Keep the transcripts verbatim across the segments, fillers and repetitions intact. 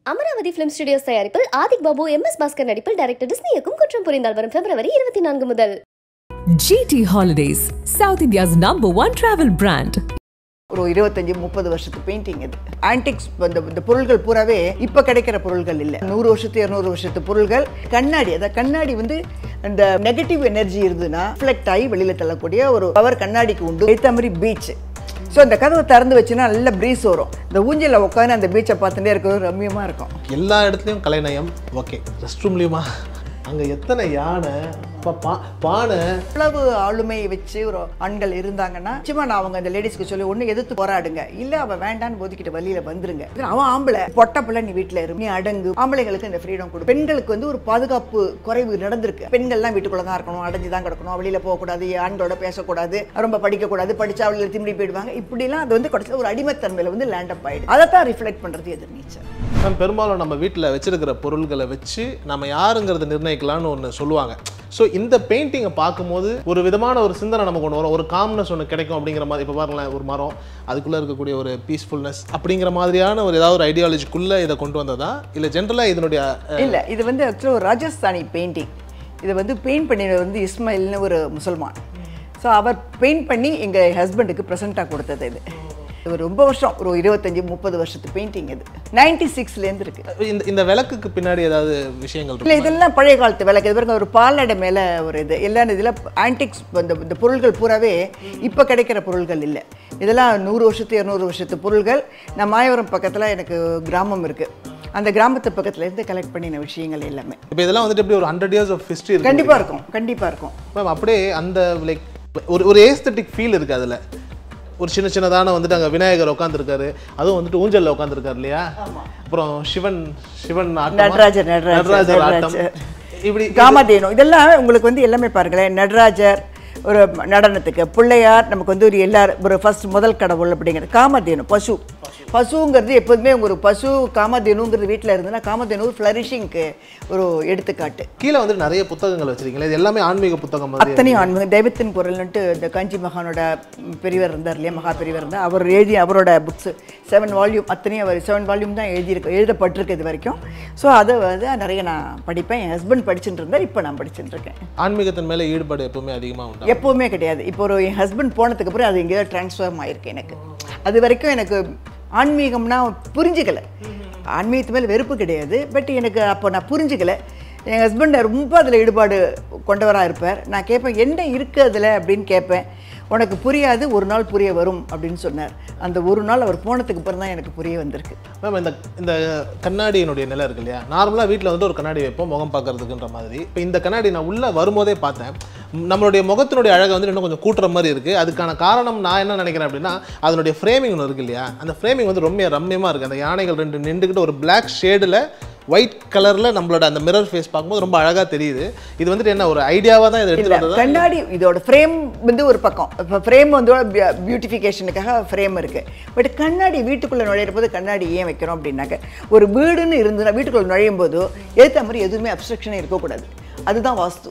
Amaravathi film studios தயாரிப்பில் Adhik Babu M S Bhaskar நடிப்பில் director Disney இயக்கும் குற்றம் புரிந்தால் வரும் பிப்ரவரி இருபத்தி நான்கு முதல். G T Holidays, South India's number one travel brand. ஒரு இருபத்தஞ்சு முப்பது வருஷத்து பெயிண்டிங் இது. ஆன்டிக்ஸ் இந்த பொருள்கள் பூராவே இப்ப கிடைக்கிற பொருள்கள் இல்ல. நூறு வருஷத்து இருநூறு வருஷத்து பொருள்கள். கண்ணாடி, அத கண்ணாடி வந்து அந்த நெகட்டிவ் எனர்ஜி இருந்துன்னா ரிஃப்ளெக்ட் ஆகி வெளியில தள்ளக்கூடிய ஒரு பவர் கண்ணாடிக்கு உண்டு. ஏத்த மாதிரி பீச். ஸோ அந்த கதவை திறந்து வச்சுன்னா நல்ல ப்ரீஸ் வரும். இந்த ஊஞ்சலில் உட்காந்து அந்த பீச்சை பார்த்துட்டே இருக்கிறது ரம்மியமாக இருக்கும். எல்லா இடத்துலையும் கலைநயம். ஓகே, ரெஸ்ட் ரூம்லேயுமா அங்கே எத்தனை யானை பா பானை இவ்வளவு ஆளுமையை வச்சு ஒரு ஆண்கள் இருந்தாங்கன்னா நிச்சயமா நான் அவங்க அந்த லேடிஸ்க்கு சொல்லி ஒன்று எதிர்த்து போராடுங்க, இல்லை அவன் வேண்டான்னு ஒதுக்கிட்டு வழியில வந்துருங்க. அவன் ஆம்பளை பொட்ட பிள்ளை, நீ வீட்டில் இரு, நீ அடங்கு. ஆம்பளைங்களுக்கு இந்த ஃப்ரீடம் கொடு. பெண்களுக்கு வந்து ஒரு பாதுகாப்பு குறைவு நடந்திருக்கு. பெண்கள்லாம் வீட்டுக்குள்ள தான் இருக்கணும், அடைஞ்சு தான் கிடக்கணும், வெளியில போகக்கூடாது, ஆண்களோட பேசக்கூடாது, ரொம்ப படிக்கக்கூடாது, படிச்சா அவளில திம்பி போயிடுவாங்க. இப்படிலாம் அது வந்து கடைசியில் ஒரு அடிமைத்தன்மையில வந்து லேண்ட் அப் ஆயிடுது. அதை தான் ரிஃப்ளெக்ட் பண்றது எதிர்நீச்சல். பெரும்பாலும் நம்ம வீட்டில் வச்சிருக்கிற பொருள்களை வச்சு நம்ம யாருங்கிறத நிர்ணயிக்கலாம்னு ஒன்று சொல்லுவாங்க. ஸோ இந்த பெயிண்டிங்கை பார்க்கும்போது ஒரு விதமான ஒரு சிந்தனை நமக்கு ஒன்று வரும், ஒரு காம்னஸ் ஒன்று கிடைக்கும் அப்படிங்கிற மாதிரி. இப்போ பாருங்களேன், ஒரு மரம், அதுக்குள்ளே இருக்கக்கூடிய ஒரு பீஸ்ஃபுல்னஸ் அப்படிங்கிற மாதிரியான ஒரு ஏதாவது ஒரு ஐடியாலஜிக்குள்ளே இதை கொண்டு வந்ததா இல்லை ஜென்ரலாக இதனுடைய இல்லை, இது வந்து ஆக்சுவலாக ஒரு ராஜஸ்தானி பெயிண்டிங். இதை வந்து பெயிண்ட் பண்ணினது வந்து இஸ்மாயில்னு ஒரு முசல்மான். ஸோ அவர் பெயிண்ட் பண்ணி எங்கள் ஹஸ்பண்டுக்கு ப்ரெசென்ட்டாக கொடுத்தது. இது ஒரு ரொம்ப வருஷம், ஒரு இருபத்தஞ்சு முப்பது வருஷத்து பெயிண்டிங். இது நைன்டி சிக்ஸ்லேருந்து இருக்கு. இந்த இந்த விளக்குக்கு பின்னாடி ஏதாவது விஷயங்கள் இல்லை, இதெல்லாம் பழைய காலத்து விளக்கு. இது பாருங்க, ஒரு பாலடை மேலே ஒரு இது எல்லாம் இதில் ஆன்டிக்ஸ் இந்த இந்த பொருள்கள் பூராவே இப்போ கிடைக்கிற பொருள்கள் இல்லை. இதெல்லாம் நூறு வருஷத்து இருநூறு வருஷத்து பொருள்கள். நான் மாயவரம் பக்கத்தில் எனக்கு கிராமம் இருக்குது. அந்த கிராமத்து பக்கத்துல இருந்து கலெக்ட் பண்ணின விஷயங்கள் எல்லாமே. இப்போ இதெல்லாம் வந்துட்டு எப்படி ஒரு ஹண்ட்ரட் இயர்ஸ் ஆஃப் ஹிஸ்ட்ரி இருக்கு. கண்டிப்பாக இருக்கும், கண்டிப்பாக இருக்கும் மேம். அப்படியே அந்த லைக் ஒரு ஒரு ஏஸ்தட்டிக் ஃபீல் இருக்குது அதில். ஒரு சின்ன சின்னதான வந்துட்டு அங்கே விநாயகர் உட்காந்துருக்காரு, அதுவும் வந்துட்டு ஊஞ்சலில் உட்காந்துருக்காரு இல்லையா. அப்புறம் சிவன் சிவன் நடராஜர் நடராஜர் ஆட்டம், இப்படி காமதேனு, இதெல்லாம் உங்களுக்கு வந்து எல்லாமே பாருங்களேன். நடராஜர் ஒரு நடனத்துக்கு, பிள்ளையார் நமக்கு வந்து ஒரு எல்லாரும் ஒரு ஃபர்ஸ்ட் முதல் கடவுள் அப்படிங்கிறது. காமதேனு பசு, பசுங்கிறது எப்போதுமே ஒரு பசு காமதேனுங்கிறது வீட்டில் இருந்ததுன்னா காமதேனு ஒரு ஃப்ளரிஷிங்க்கு ஒரு எடுத்துக்காட்டு. கீழே வந்து நிறைய புத்தகங்கள் வச்சிருக்கீங்களா? இது எல்லாமே ஆன்மீக புத்தகம். அத்தனையும் ஆன்மீகம். தெய்வத்தின் குரல்ன்ட்டு இந்த காஞ்சி மகானோட பெரியவர் இருந்தார் இல்லையா, மகா பெரியவர் இருந்தார். அவர் எழுதி அவரோட புக்ஸ் செவன் வால்யூம், அத்தனையும் அவர் செவன் வால்யூம் தான் எழுதியிருக்கு, எழுதப்பட்டிருக்கு இது வரைக்கும். ஸோ அதை வந்து நிறைய நான் படிப்பேன். என் ஹஸ்பண்ட் படிச்சுட்டு இருந்தார், இப்போ நான் படிச்சுட்டு இருக்கேன். ஆன்மீகத்தின் மேலே ஈடுபாடு எப்பவுமே அதிகமாக உண்டு? எப்போவுமே கிடையாது. இப்போ ஒரு என் ஹஸ்பண்ட் போனதுக்கு அப்புறம் அது எங்கேயாவது ட்ரான்ஸ்ஃபார்ம் ஆயிருக்கு. எனக்கு அது வரைக்கும் எனக்கு ஆன்மீகம்னா புரிஞ்சுக்கலை. ஆன்மீகத்து மேலே வெறுப்பு கிடையாது, பட் எனக்கு அப்போ நான் புரிஞ்சுக்கலை. என் ஹஸ்பண்ட் ரொம்ப அதில் ஈடுபாடு கொண்டவராக இருப்பார். நான் கேட்பேன், என்ன இருக்குது அதில் அப்படின்னு கேட்பேன். உனக்கு புரியாது, ஒரு நாள் புரிய வரும் அப்படின்னு சொன்னார். அந்த ஒரு நாள் அவர் போனதுக்கு அப்புறம் தான் எனக்கு புரிய வந்திருக்கு. மேம், இந்த இந்த கண்ணாடியினுடைய நிலை இருக்கு இல்லையா, நார்மலாக வீட்டில் வந்து ஒரு கண்ணாடி வைப்போம் முகம் பார்க்கறதுக்குன்ற மாதிரி. இப்போ இந்த கண்ணாடி நான் உள்ளே வரும்போதே பார்த்தேன், நம்மளுடைய முகத்தினுடைய அழகை வந்து இன்னும் கொஞ்சம் கூட்டுற மாதிரி இருக்குது. அதுக்கான காரணம் நான் என்ன நினைக்கிறேன் அப்படின்னா, அதனுடைய ஃப்ரேமிங் ஒன்று இருக்குது இல்லையா, அந்த ஃப்ரேமிங் வந்து ரொம்ப ரம்யமாக இருக்குது. அந்த யானைகள் ரெண்டு நின்றுக்கிட்டு ஒரு பிளாக் ஷேடில் ஒயிட் கலரில் நம்மளோட அந்த மிரர் ஃபேஸ் பார்க்கும்போது ரொம்ப அழகாக தெரியுது. இது வந்துட்டு என்ன ஒரு ஐடியாவாக தான் இது எடுத்துக்கிட்டது. கண்ணாடி இதோட ஃப்ரேம் வந்து ஒரு பக்கம், இப்போ ஃப்ரேம் வந்து பியூட்டிஃபிகேஷனுக்காக ஃப்ரேம் இருக்குது. பட் கண்ணாடி வீட்டுக்குள்ளே நுழையிற போது கண்ணாடி ஏன் வைக்கிறோம் அப்படின்னாக்க, ஒரு வீடுன்னு இருந்துன்னா வீட்டுக்குள்ளே நுழையும் போது ஏற்ற மாதிரி எதுவுமே அப்ஸ்ட்ரக்ஷனே இருக்கக்கூடாது. அதுதான் வாஸ்து.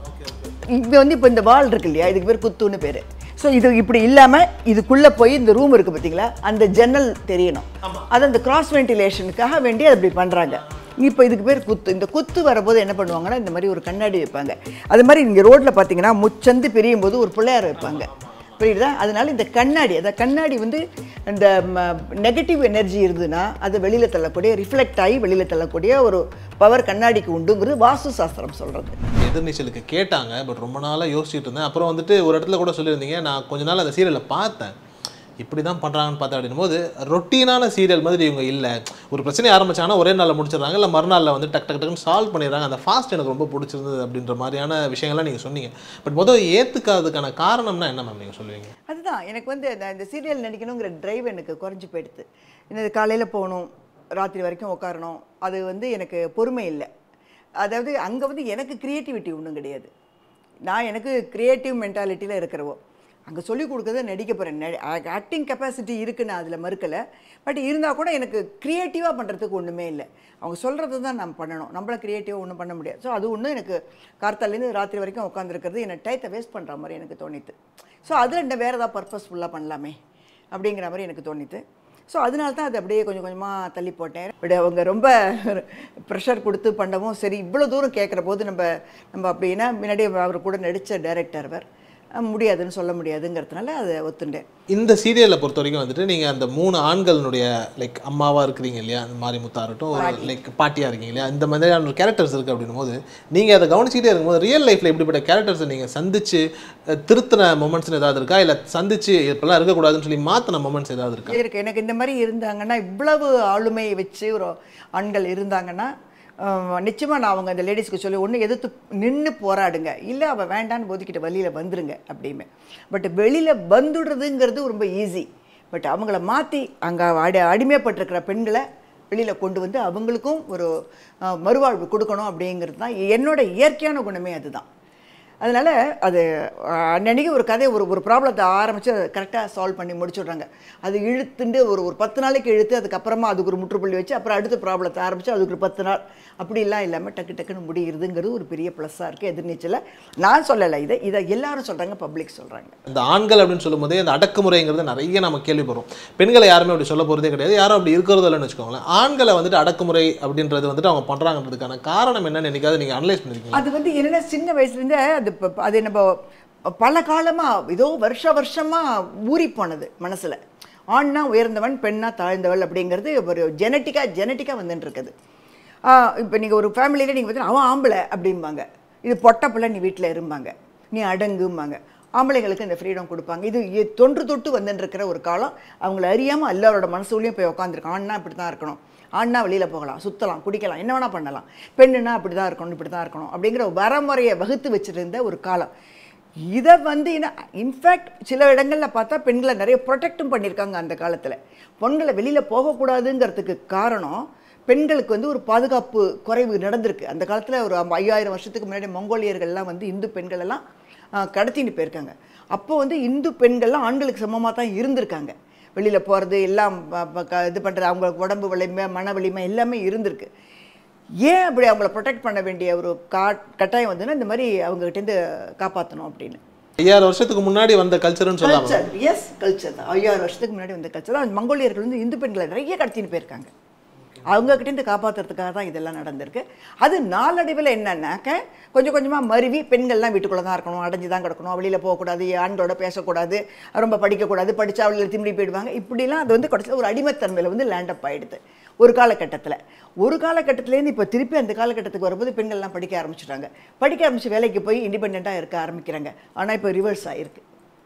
இப்போ வந்து இப்போ இந்த வால் இருக்கு இல்லையா, இதுக்கு பேர் குத்துன்னு பேர். ஸோ இது இப்படி இல்லாமல் இதுக்குள்ளே போய் இந்த ரூம் இருக்குது பார்த்தீங்களா, அந்த ஜன்னல் தெரியணும். அது அந்த கிராஸ் வென்டிலேஷனுக்காக வேண்டி அது இப்படி பண்ணுறாங்க. இப்போ இதுக்கு பேர் குத்து. இந்த குத்து வரும்போது என்ன பண்ணுவாங்கன்னா, இந்த மாதிரி ஒரு கண்ணாடி வைப்பாங்க. அது மாதிரி இங்கே ரோட்டில் பார்த்தீங்கன்னா முச்சந்து பிரியும் போது ஒரு பிள்ளையார் வைப்பாங்க, புரியுதா. அதனால இந்த கண்ணாடி, அந்த கண்ணாடி வந்து இந்த நெகட்டிவ் எனர்ஜி இருந்ததுன்னா அது வெளியில் தள்ளக்கூடிய, ரிஃப்ளெக்ட் ஆகி வெளியில் தள்ளக்கூடிய ஒரு பவர் கண்ணாடிக்கு உண்டுங்கிறது வாஸ்து சாஸ்திரம் சொல்கிறது. எதிர்நீச்சலுக்கு கேட்டாங்க, பட் ரொம்ப நாளாக யோசிச்சுட்டு இருந்தேன். அப்புறம் வந்துட்டு ஒரு இடத்துல கூட சொல்லியிருந்தீங்க, நான் கொஞ்ச நாள் அந்த சீரியலை பார்த்தேன், இப்படி தான் பண்ணுறாங்கன்னு பார்த்தேன் அப்படின்னும் போது ரொட்டீனான சீரியல் மாதிரி இவங்க இல்லை. ஒரு பிரச்சனை ஆரம்பிச்சாங்கன்னா ஒரே நாளில் முடிச்சிடறாங்க, இல்லை மறுநாளில் வந்து டக் டக் டக்குன்னு சால்வ் பண்ணிடுறாங்க. அந்த ஃபாஸ்ட் எனக்கு ரொம்ப பிடிச்சிருந்தது அப்படின்ற மாதிரியான விஷயங்கள்லாம் நீங்கள் சொன்னீங்க. பட் முதல் ஏற்றுக்காததுக்கான காரணம்னா என்ன மேம் நீங்கள் சொல்லுவீங்க? அதுதான் எனக்கு வந்து இந்த சீரியல் நடிக்கணுங்கிற ட்ரைவ் எனக்கு குறைஞ்சி போயிடுது. இந்த காலையில் போகணும், ராத்திரி வரைக்கும் உட்காரணும், அது வந்து எனக்கு பொறுமை இல்லை. அதாவது அங்கே வந்து எனக்கு க்ரியேட்டிவிட்டி ஒன்றும் கிடையாது. நான் எனக்கு க்ரியேட்டிவ் மென்டாலிட்டியில் இருக்கிறவோ, அங்கே சொல்லிக் கொடுக்குறத நடிக்க போகிறேன். ஆக்டிங் கெப்பாசிட்டி இருக்குது, நான் அதில் மறுக்கலை. பட் இருந்தால் கூட எனக்கு க்ரியேட்டிவாக பண்ணுறதுக்கு ஒன்றுமே இல்லை. அவங்க சொல்கிறது தான் நம்ம பண்ணணும், நம்மள க்ரியேட்டிவாக ஒன்றும் பண்ண முடியாது. ஸோ அது ஒன்றும் எனக்கு கார்த்தாலேருந்து ராத்திரி வரைக்கும் உட்காந்துருக்கிறது என்னை டைத்தை வேஸ்ட் பண்ணுற மாதிரி எனக்கு தோணித்து. ஸோ அதில் என்ன வேறு ஏதாவது பர்பஸ்ஃபுல்லாக பண்ணலாமே அப்படிங்கிற மாதிரி எனக்கு தோணித்து. ஸோ அதனால தான் அது அப்படியே கொஞ்சம் கொஞ்சமாக தள்ளி போட்டேன். பட் அவங்க ரொம்ப ப்ரெஷர் கொடுத்து பண்ணவும் சரி இவ்வளோ தூரம் கேட்குற போது நம்ம நம்ம அப்படின்னா முன்னாடி அவர் கூட நடித்த டைரக்டர் அவர் முடியாதுன்னு சொல்ல முடியாதுங்கிறதுனால அதை ஒத்துண்டேன். இந்த சீரியலை பொறுத்த வரைக்கும் வந்துட்டு நீங்கள் அந்த மூணு ஆண்களுடைய லைக் அம்மாவாக இருக்கிறீங்க இல்லையா, அந்த மாரிமுத்தா இருக்கட்டும், ஒரு லைக் பாட்டியாக இருக்கீங்க இல்லையா, இந்த மாதிரியான ஒரு கேரக்டர்ஸ் இருக்குது அப்படின்னும் போது நீங்கள் அதை கவனிச்சிக்கிட்டே இருக்கும்போது ரியல் லைஃப்பில் இப்படிப்பட்ட கேரக்டர்ஸை நீங்கள் சந்திச்சு திருத்தின மொமெண்ட்ஸ்னு ஏதாவது இருக்கா, இல்லை சந்திச்சு இப்பெல்லாம் இருக்கக்கூடாதுன்னு சொல்லி மாற்றின மொமெண்ட்ஸ் ஏதாவது இருக்கா? இருக்கு. எனக்கு இந்த மாதிரி இருந்தாங்கன்னா, இவ்வளவு ஆளுமையை வச்சு ஒரு ஆண்கள் இருந்தாங்கன்னா நிச்சயமாக நான் அவங்க அந்த லேடிஸ்க்கு சொல்லி ஒன்று எதிர்த்து நின்று போராடுங்க, இல்லை அவள் வேண்டான்னு ஒதுக்கிட்டு வெளியில் வந்துருங்க அப்படிமே. பட் வெளியில் வந்துடுறதுங்கிறது ரொம்ப ஈஸி. பட் அவங்கள மாற்றி அங்கே அடி அடிமைப்பட்டிருக்கிற பெண்களை வெளியில் கொண்டு வந்து அவங்களுக்கும் ஒரு மறுவாழ்வு கொடுக்கணும் அப்படிங்கிறது தான் என்னோட இயற்கையான குணமே. அதுதான். அதனால் அது அன்னன்னைக்கு ஒரு கதை ஒரு ஒரு ப்ராப்ளத்தை ஆரம்பித்து அதை கரெக்டாக சால்வ் பண்ணி முடிச்சுடுறாங்க. அது இழுத்துண்டு ஒரு ஒரு பத்து நாளைக்கு இழுத்து அதுக்கப்புறமா அதுக்கு ஒரு முற்றுப்புள்ளி வச்சு அப்புறம் அடுத்த ப்ராப்ளத்தை ஆரம்பித்து அதுக்கு ஒரு பத்து நாள் அப்படிலாம் இல்லாமல் டக்கு டக்குன்னு முடிகிறதுங்கிறது ஒரு பெரிய ப்ளஸ்ஸாக இருக்குது எதிர்நீச்சல். நான் சொல்லலை, இதை இதை எல்லாரும் சொல்கிறாங்க, பப்ளிக் சொல்கிறாங்க. இந்த ஆண்கள் அப்படின்னு சொல்லும் போதே அந்த அடக்குமுறைங்கிறது நிறைய நம்ம கேள்விப்படுறோம். பெண்களை யாருமே அப்படி சொல்ல போகிறதே கிடையாது, யாரும் அப்படி இருக்கிறது இல்லைன்னு வச்சுக்கோங்களேன். ஆண்களை வந்துட்டு அடக்குமுறை அப்படின்றது வந்துட்டு அவங்க பண்ணுறாங்கிறதுக்கான காரணம் என்னன்னு என்னைக்காவது நீங்கள் அனலைஸ் பண்ணிருக்கீங்க? அது வந்து என்னென்ன சின்ன வயசுலேருந்தே அது அது நம்ம பல காலமாக ஏதோ வருஷ வருஷமாக ஊறி போனது மனசில். ஆண்னா உயர்ந்தவன், பெண்ணா தாழ்ந்தவள் அப்படிங்கிறது ஒரு ஜெனட்டிக்காக ஜெனட்டிக்காக வந்துட்டு இருக்குது. இப்போ நீங்கள் ஒரு ஃபேமிலியில் நீங்கள் பார்த்தீங்கன்னா அவன் ஆம்பளை அப்படிம்பாங்க, இது பொட்ட பிள்ளை நீ வீட்டில் இருப்பாங்க, நீ அடங்கும்பாங்க. ஆம்பளைங்களுக்கு இந்த ஃப்ரீடம் கொடுப்பாங்க. இது தொன்று தொட்டு வந்துட்டு இருக்கிற ஒரு காலம். அவங்கள அறியாமல் எல்லாரோட மனசுலையும் போய் உட்காந்துருக்கோம். ஆண்னா இப்படி தான் இருக்கணும், ஆண்னா வெளியில் போகலாம், சுற்றலாம், குடிக்கலாம், என்ன வேணால் பண்ணலாம், பெண்ணுன்னா அப்படி தான் இருக்கணும், இப்படி தான் இருக்கணும் அப்படிங்கிற வரமுறையை வகுத்து வச்சுருந்த ஒரு காலம். இதை வந்து என்ன இன்ஃபேக்ட் சில இடங்களில் பார்த்தா பெண்களை நிறைய ப்ரொடெக்டும் பண்ணியிருக்காங்க அந்த காலத்தில். பெண்களை வெளியில் போகக்கூடாதுங்கிறதுக்கு காரணம் பெண்களுக்கு வந்து ஒரு பாதுகாப்பு குறைவு நடந்திருக்கு அந்த காலத்தில். ஒரு ஐயாயிரம் வருஷத்துக்கு முன்னாடி மங்கோலியர்கள்லாம் வந்து இந்து பெண்கள் எல்லாம் கடத்திட்டு போயிருக்காங்க. அப்போ வந்து இந்து பெண்கள்லாம் ஆண்களுக்கு சமமாக தான் இருந்திருக்காங்க. வெளியில் போகிறது எல்லாம் இது பண்ணுறது, அவங்களுக்கு உடம்பு வலிமை, மன வலிமை எல்லாமே இருந்திருக்கு. ஏன் அப்படி அவங்கள ப்ரொடெக்ட் பண்ண வேண்டிய ஒரு கா கட்டாயம் வந்துன்னா இந்த மாதிரி அவங்ககிட்டேருந்து காப்பாற்றணும் அப்படின்னு. ஐயாயிரம் வருஷத்துக்கு முன்னாடி வந்த கல்ச்சர்னு சொல்லலாம். எஸ், கல்ச்சர் தான். ஐயாயிரம் வருஷத்துக்கு முன்னாடி வந்த கல்ச்சர் தான். மங்கோலியர்கள் வந்து இந்து பெண்களை நிறைய கடத்தின்னு போயிருக்காங்க. அவங்கக்கிட்டேருந்து காப்பாற்றுறதுக்காக தான் இதெல்லாம் நடந்திருக்கு. அது நாளடைவில் என்னன்னாக்க கொஞ்சம் கொஞ்சமாக மருவி பெண்கள்லாம் வீட்டுக்குள்ளே தான் இருக்கணும், அடைஞ்சு தான் கிடக்கணும், வெளியில் போகக்கூடாது, ஆண்களோட பேசக்கூடாது, ரொம்ப படிக்கக்கூடாது, படித்தா அவளில் திமிரி போயிடுவாங்க, இப்படிலாம் அது வந்து கடைசியில் ஒரு அடிமைத்தன்மையில் வந்து லேண்டப் ஆகிடுது ஒரு காலகட்டத்தில். ஒரு காலகட்டத்திலேருந்து இப்போ திருப்பி அந்த காலகட்டத்துக்கு வரும்போது பெண்கள்லாம் படிக்க ஆரம்பிச்சிட்டாங்க. படிக்க ஆரம்பித்து வேலைக்கு போய் இண்டிபெண்ட்டாக இருக்க ஆரம்பிக்கிறாங்க. ஆனால் இப்போ ரிவர்ஸ் ஆகிருக்கு.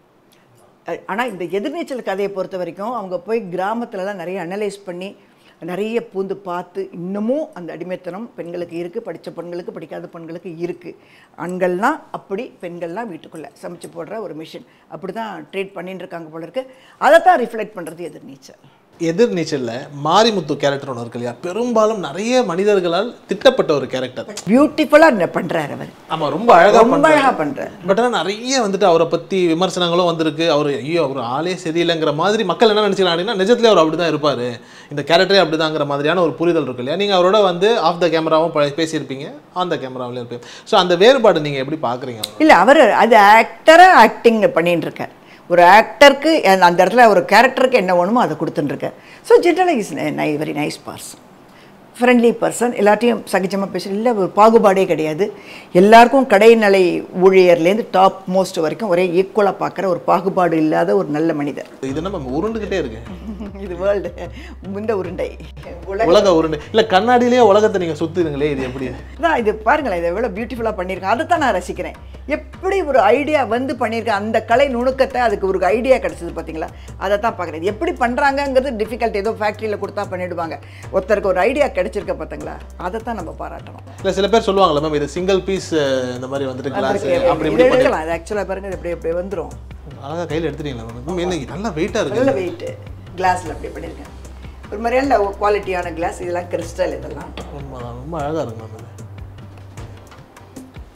ஆனால் இந்த எதிர்நீச்சல் கதையை பொறுத்த வரைக்கும் அவங்க போய் கிராமத்துலலாம் நிறைய அனலைஸ் பண்ணி நிறைய பூந்து பார்த்து இன்னமும் அந்த அடிமைத்தனம் பெண்களுக்கு இருக்குது, படித்த பெண்களுக்கு படிக்காத பெண்களுக்கு இருக்குது. ஆண்கள்னால் அப்படி, பெண்கள்லாம் வீட்டுக்குள்ளே சமைச்சு போடுற ஒரு மிஷின் அப்படி தான் ட்ரீட் பண்ணிட்டு இருக்காங்க போல இருக்குது. அதை தான் ரிஃப்ளெக்ட் பண்ணுறது எதிர்நீச்சல். எதிர்நீச்சலில் மாரிமுத்து கேரக்டர் ஒன்று இருக்கு இல்லையா, பெரும்பாலும் நிறைய மனிதர்களால் திட்டப்பட்ட ஒரு கேரக்டர். பியூட்டிஃபுல்லாக பண்ணுறாரு அவர். ஆமாம், ரொம்ப அழகாக ரொம்ப அழகாக பண்ணுறாரு. பட் ஆனால் நிறைய வந்துட்டு அவரை பற்றி விமர்சனங்களும் வந்திருக்கு. அவர் ஐயோ அவர் ஆளே சரியில்லைங்கிற மாதிரி மக்கள் என்ன நினச்சிக்கலாம் அப்படின்னா நிஜத்துலேயே அவர் அப்படி தான் இருப்பார், இந்த கேரக்டரே அப்படி தாங்கிற மாதிரியான ஒரு புரிதல் இருக்கு இல்லையா. நீங்கள் அவரோட வந்து ஆஃப் த கேமராவும் பேசியிருப்பீங்க, ஆன் த கேமராவிலே இருப்பீங்க. ஸோ அந்த வேறுபாடு நீங்கள் எப்படி பார்க்குறீங்க? இல்லை, அவர் அது ஆக்டராக ஆக்டிங் பண்ணிட்டு இருக்கார். ஒரு ஆக்டருக்கு அந்த இடத்துல ஒரு கேரக்டருக்கு என்ன வேணுமோ அதை கொடுத்துட்டுருக்கார். ஸோ ஜென்ரலாக இஸ் நை very nice person, friendly person. எல்லாத்தையும் சகிச்சமாக பேச இல்லை, ஒரு பாகுபாடே கிடையாது. எல்லாருக்கும் கடைநிலை ஊழியர்லேருந்து டாப் மோஸ்ட் வரைக்கும் ஒரே ஈக்குவலாக பார்க்குற ஒரு பாகுபாடு இல்லாத ஒரு நல்ல மனிதர். இது நம்ம உருண்டுகிட்டே இருக்கு. இது வேர்ல்டு இந்த உருண்டை, உலக உருண்டை இல்லை, கண்ணாடியிலேயே உலகத்தை நீங்கள் சுற்றுதுங்களே, இது எப்படி தான் இது பாருங்களேன், இதை எவ்வளோ பியூட்டிஃபுல்லாக பண்ணியிருக்கேன். அதை தான் நான் ரசிக்கிறேன். எப்படி ஒரு ஐடியா வந்து பண்ணியிருக்கேன், அந்த கலை நுணுக்கத்தை, அதுக்கு ஒரு ஐடியா கிடச்சிது பார்த்தீங்களா, அதை தான் பார்க்குறேன். இது எப்படி பண்ணுறாங்கங்கிறது டிஃபிகல்ட், ஏதோ ஃபேக்ட்ரியில் கொடுத்தா பண்ணிவிடுவாங்க. ஒருத்தருக்கு ஒரு ஐடியா கிடைச்சிருக்க பார்த்தீங்களா, அதை தான் நம்ம பாராட்டணும். இல்லை சில பேர் சொல்லுவாங்களா மேம், இது சிங்கிள் பீஸ் இந்த மாதிரி வந்துட்டு கிளாஸ் அப்படி இப்படி எடுக்கலாம். அது ஆக்சுவலாக பாருங்கள், இது எப்படி எப்படி வந்துடும். அழகாக கையில் எடுத்துட்டீங்களா மேம்? என்ன நல்லா வெயிட்டாக இருக்குது. நல்ல வெயிட்டு கிளாஸில் அப்படி பண்ணியிருக்கேன். ஒரு மாதிரியான குவாலிட்டியான கிளாஸ், இதெல்லாம் கிறிஸ்டல், இதெல்லாம் ரொம்ப ரொம்ப அழகாக இருக்கும் மேம்.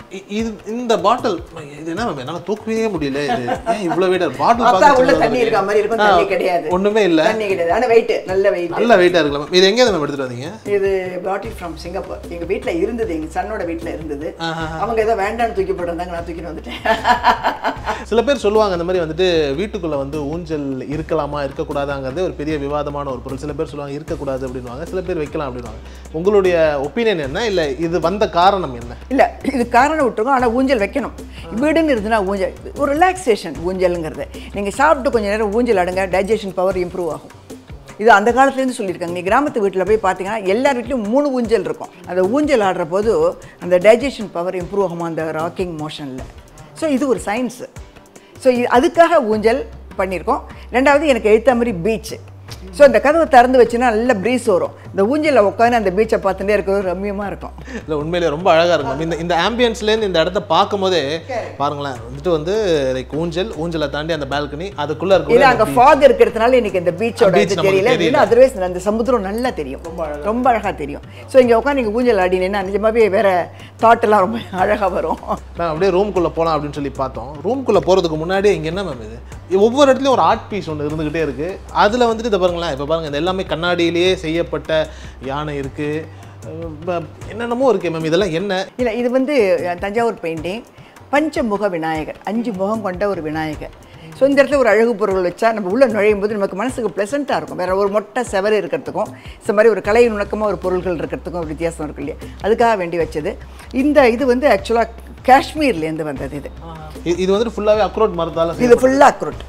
இது இந்த பாட்டில் இது என்ன மேம் என்னால தூக்கவே முடியல இது ஏன் இவ்வளவு வெயிட்டா பாட்டில் பார்த்தா பார்க்க உள்ள தண்ணி இருக்க மாதிரி இருக்கும் தண்ணி கிடையாது ஒண்ணுமே இல்ல தண்ணி கிடையாது ஆனா வெயிட் நல்ல வெயிட் நல்ல வெயிட்டா இருக்குல மேம் இது எங்க இருந்து எடுத்துட்டு வந்தீங்க இது பாட்டில் ஃப்ரம் சிங்கப்பூர் எங்க வீட்ல இருந்தது எங்க சன்னோட வீட்ல இருந்தது அவங்க ஏதோ வேண்டாம்னு தூக்கி போட்டுருந்தாங்க நான் தூக்கிட்டு வந்துட்டேன் சில பேர் சொல்லுவாங்க அந்த மாதிரி வந்துட்டு வீட்டுக்குள்ள வந்து ஊஞ்சல் இருக்கலாமா இருக்க கூடாதாங்கிறது ஒரு பெரிய விவாதமான ஒரு பொருள் சில பேர் சொல்லுவாங்க இருக்க கூடாது அப்படின்வாங்க சில பேர் வைக்கலாம் அப்படின்வாங்க உங்களுடைய ஒப்பீனியன் என்ன இல்ல இது வந்த காரணம் என்ன இல்ல இது காரணம் விட்டுருக்கோம் ஆனா ஊஞ்சல் வைக்கணும் வீடுன்னு இருந்துன்னா ஊஞ்சல் ஒரு ரிலாக்ஸேஷன் ஊஞ்சலுங்கிறது நீங்கள் சாப்பிட்டு கொஞ்சம் நேரம் ஊஞ்சல் ஆடுங்க டைஜஷன் பவர் இம்ப்ரூவ் ஆகும் இது அந்த காலத்துலேருந்து சொல்லியிருக்காங்க நீ கிராமத்து வீட்டில் போய் பார்த்தீங்கன்னா எல்லார் வீட்லையும் மூணு ஊஞ்சல் இருக்கும் அந்த ஊஞ்சல் ஆடுற போது அந்த டைஜஷன் பவர் இம்ப்ரூவ் ஆகுமா அந்த ராக்கிங் மோஷனில் ஸோ இது ஒரு சயின்ஸு ஸோ அதுக்காக ஊஞ்சல் பண்ணியிருக்கோம் ரெண்டாவது எனக்கு எழுத்த மாதிரி பீச்சு ஸோ இந்த கதவை திறந்து வச்சுன்னா நல்ல ப்ரீஸ் வரும் இந்த ஊஞ்சலில் உட்காந்து அந்த பீச்சை பார்த்துட்டே இருக்கிறது ரம்மியமாக இருக்கும் இல்லை உண்மையிலே ரொம்ப அழகாக இருக்கும் இந்த இந்த ஆம்பியன்ஸ்லேருந்து இந்த இடத்த பார்க்கும் போதே பாருங்களேன் வந்துட்டு வந்து லைக் ஊஞ்சல் ஊஞ்சலை தாண்டி அந்த பால்கனி அதுக்குள்ளே இருக்கும் இல்லை அங்கே ஃபாக் இருக்கிறதுனால இன்னைக்கு இந்த பீச்சோட இது தெரியல இல்லை அதர்வைஸ் அந்த சமுத்திரம் நல்லா தெரியும் ரொம்ப அழகாக தெரியும் ஸோ இங்கே உட்காந்து நீங்கள் ஊஞ்சல் ஆடினேன்னா நிஜமாவே வேறு தாட்டெல்லாம் ரொம்ப அழகாக வரும் நான் அப்படியே ரூம்குள்ளே போகலாம் அப்படின்னு சொல்லி பார்த்தோம் ரூம்குள்ளே போகிறதுக்கு முன்னாடி இங்கே என்ன மேம் இது ஒவ்வொரு இடத்துலையும் ஒரு ஆர்ட் பீஸ் ஒன்று இருந்துக்கிட்டே இருக்குது அதில் வந்துட்டு இதை பாருங்களேன் இப்போ பாருங்கள் இந்த எல்லாமே கண்ணாடியிலேயே செய்யப்பட்ட யானை இருக்குது என்னென்னமோ இருக்குது மேம் இதெல்லாம் என்ன இல்லை இது வந்து தஞ்சாவூர் பெயிண்டிங் பஞ்சமுக விநாயகர் அஞ்சு முகம் கொண்ட ஒரு விநாயகர் ஸோ இந்த இடத்துல ஒரு அழகு பொருள் வச்சா நம்ம உள்ளே நுழையும் போது நமக்கு மனசுக்கு ப்ளசண்ட்டாக இருக்கும் வேறு ஒரு மொட்டை செவரு இருக்கிறதுக்கும் இந்த மாதிரி ஒரு கலை நுணுக்கமாக ஒரு பொருட்கள் இருக்கிறதுக்கும் ஒரு வித்தியாசம் இருக்கு இல்லையா அதுக்காக வேண்டி வச்சது இந்த இது வந்து ஆக்சுவலாக காஷ்மீர்லேருந்து வந்தது இது இது வந்துட்டு ஃபுல்லாகவே அக்ரோட் மரத்தால் இது ஃபுல்லாக அக்ரோட்